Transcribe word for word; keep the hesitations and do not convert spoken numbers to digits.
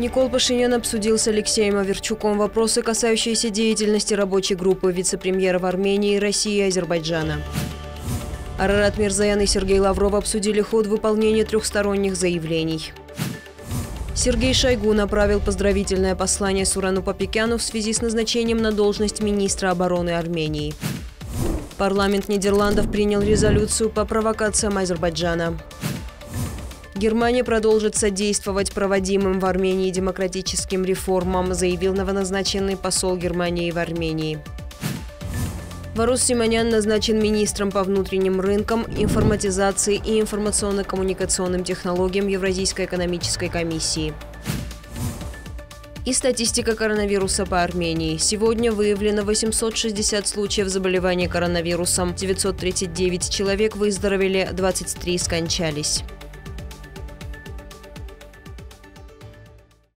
Никол Пашинян обсудил с Алексеем Аверчуком вопросы, касающиеся деятельности рабочей группы вице-премьеров Армении, России и Азербайджана. Арарат Мирзоян и Сергей Лавров обсудили ход выполнения трехсторонних заявлений. Сергей Шойгу направил поздравительное послание Сурану Папекяну в связи с назначением на должность министра обороны Армении. Парламент Нидерландов принял резолюцию по провокациям Азербайджана. Германия продолжит содействовать проводимым в Армении демократическим реформам, заявил новоназначенный посол Германии в Армении. Варус Симонян назначен министром по внутренним рынкам, информатизации и информационно-коммуникационным технологиям Евразийской экономической комиссии. И статистика коронавируса по Армении. Сегодня выявлено восемьсот шестьдесят случаев заболевания коронавирусом, девятьсот тридцать девять человек выздоровели, двадцать три скончались.